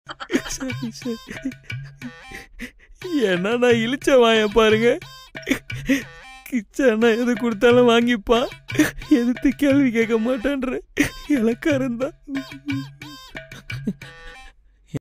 சரி சரி. ஏன்னா நான் இழிச்ச வாய பாருங்க. கிச்சனா எது கொடுத்தாலும் வாங்கிப்பான், எதிர்த்து கேள்வி கேட்க மாட்டேன்ற இலக்காரன் தான்.